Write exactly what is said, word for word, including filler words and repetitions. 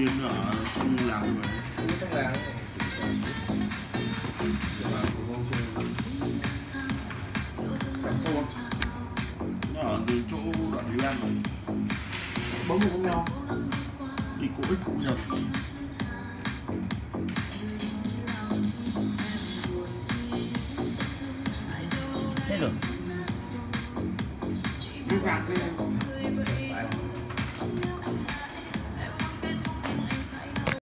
kia nữa ở trong làng rồi. Trong làng Cảm sâu không? Nó ở từ chỗ đoạn Thúy An rồi. Bấm một con nhau. Thì cũng ít cũng nhật. Hết rồi. Cái gạt cái